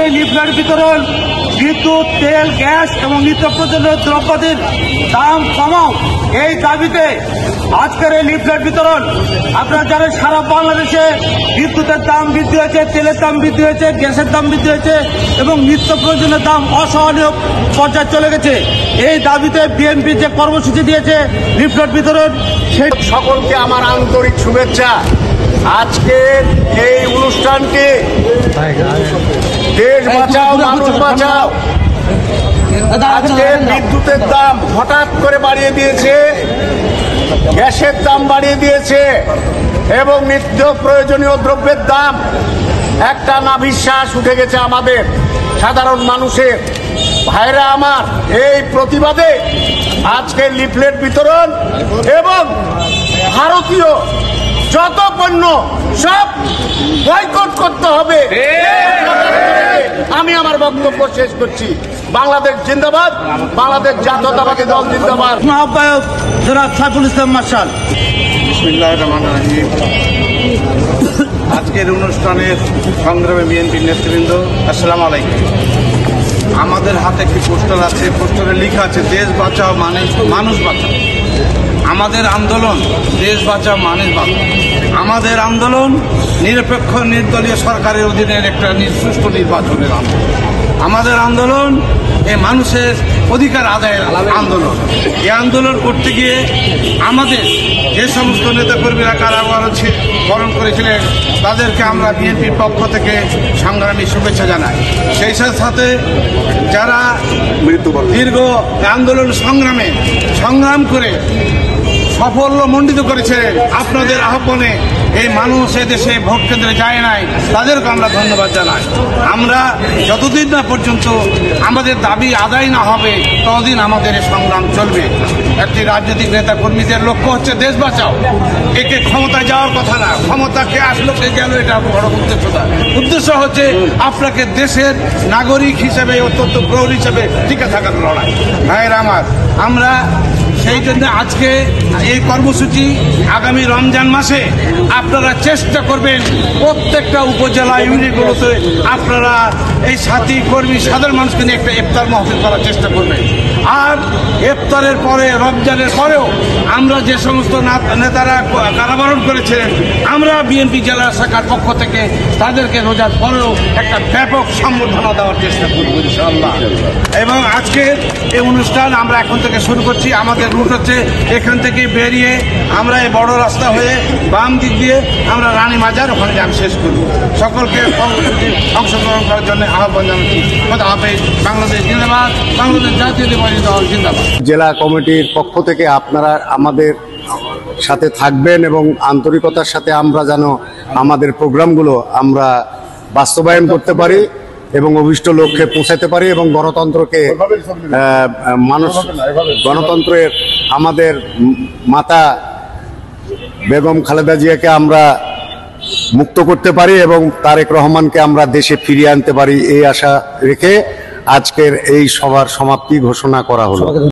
এই লিফলেট বিতরণ বিদ্যুৎ, তেল, গ্যাস এবং নিত্য প্রয়োজনীয় দ্রব্যাদির দাম কমাও, এই দাবিতে আজকের এই লিফলেট বিতরণ। আপনারা জানেন সারা বাংলাদেশে বিদ্যুতের দাম বৃদ্ধি হয়েছে, তেলের দাম বৃদ্ধি হয়েছে, গ্যাসের দাম বৃদ্ধি হয়েছে এবং নিত্য প্রয়োজনীয় দাম অসহনীয় পর্যায়ে চলে গেছে। এই দাবিতে বিএনপি যে কর্মসূচি দিয়েছে লিফলেট বিতরণ, সেই সকলকে আমার আন্তরিক শুভেচ্ছা। আজকের এই অনুষ্ঠানটি দেশ বাঁচাও মানুষ বাঁচাও। আজকে বিদ্যুতের দাম হঠাৎ করে বাড়িয়ে দিয়েছে, গ্যাসের দাম বাড়িয়ে দিয়েছে এবং নিত্য প্রয়োজনীয় দ্রব্যের দাম একটা নাভিশ্বাস উঠে গেছে আমাদের সাধারণ মানুষের। ভাইরা আমার, এই প্রতিবাদে আজকে লিফলেট বিতরণ এবং ভারতীয় যত পণ্য সব বয়কট করতে হবে। আমি আমার বক্তব্য শেষ করছি। বাংলাদেশ জিন্দাবাদ, বাংলাদেশ জাতীয়তাবাদী দল জিন্দাবাদ। আহ্বায়ক জনাব সাইফুল ইসলাম মার্শাল। বিসমিল্লাহির রহমানির রহিম। আজকের অনুষ্ঠানের সংগ্রামে বিএনপির নেতৃবৃন্দ, আসসালামু আলাইকুম। আমাদের হাতে একটি পোস্টার আছে, পোস্টারে লেখা আছে দেশ বাঁচাও মানুষ বাঁচাও। আমাদের আন্দোলন দেশ বাঁচাও মানুষ বাঁচাও। আমাদের আন্দোলন নিরপেক্ষ নির্দলীয় সরকারের অধীনের একটা সুষ্ঠু নির্বাচনের আন্দোলন। আমাদের আন্দোলন এই মানুষের অধিকার আদায়ের আন্দোলন। এই আন্দোলন করতে গিয়ে আমাদের যে সমস্ত নেতাকর্মীরা কারাগার বরণ করেছিলেন তাদেরকে আমরা বিএনপির পক্ষ থেকে সংগ্রামী শুভেচ্ছা জানাই। সেই সাথে যারা দীর্ঘ আন্দোলন সংগ্রাম করে সাফল্যমণ্ডিত করেছে, আপনাদের আহ্বানে এই মানুষ এদেশে ভোট কেন্দ্রে যায় নাই, তাদেরকে আমরা ধন্যবাদ জানাই। আমরা যতদিন না পর্যন্ত আমাদের দাবি আদায় না হবে ততদিন আমাদের এই সংগ্রাম চলবে। একটি রাজনৈতিক নেতা কর্মীদের লক্ষ্য হচ্ছে দেশ বাঁচাও, একে ক্ষমতায় যাওয়ার কথা না, ক্ষমতা কে আসলো কে গেল এটা বড় উদ্দেশ্য না। উদ্দেশ্য হচ্ছে আপনাকে দেশের নাগরিক হিসেবে, অত্যন্ত প্রহরী হিসেবে টিকে থাকার লড়াই। ভাইয়ের আমার, আমরা সেই জন্য আজকে এই কর্মসূচি আগামী রমজান মাসে আপনারা চেষ্টা করবেন প্রত্যেকটা উপজেলা ইউনিটগুলোতে আপনারা এই সাথী কর্মী সাধারণ মানুষকে নিয়ে একটা ইফতার মাহফিল করার চেষ্টা করবেন। আর ইফতারের পরে, রমজানের পরেও আমরা যে সমস্ত নেতারা কারাবরণ করেছিলেন, আমরা বিএনপি জেলা শাখার পক্ষ থেকে তাদেরকে রোজার পরেও একটা ব্যাপক সম্বর্ধনা দেওয়ার চেষ্টা করব ইনশাআল্লাহ। এবং আজকের এই অনুষ্ঠান আমরা এখন থেকে শুরু করছি। আমাদের রুট হচ্ছে এখান থেকে বেরিয়ে আমরা এই বড় রাস্তা হয়ে বাম দিক দিয়ে আমরা রানী মাজার, ওখানে আমি শেষ করব। সকলকে অংশগ্রহণ করার জন্য আহ্বান জানাচ্ছি। খোদা হাফেজ। বাংলাদেশ জিন্দাবাদ, বাংলাদেশ জাতীয়তাবাদী দল জিন্দাবাদ। জেলা কমিটির পক্ষ থেকে আপনারা আমাদের সাথে থাকবেন এবং আন্তরিকতার সাথে আমরা যেন আমাদের প্রোগ্রামগুলো আমরা বাস্তবায়ন করতে পারি এবং অভিষ্ট লক্ষ্যে পৌঁছাতে পারি এবং গণতন্ত্রের আমাদের মাতা বেগম খালেদা জিয়াকে আমরা মুক্ত করতে পারি এবং তারেক রহমানকে আমরা দেশে ফিরিয়ে আনতে পারি, এই আশা রেখে আজকের এই সভার সমাপ্তি ঘোষণা করা হলো।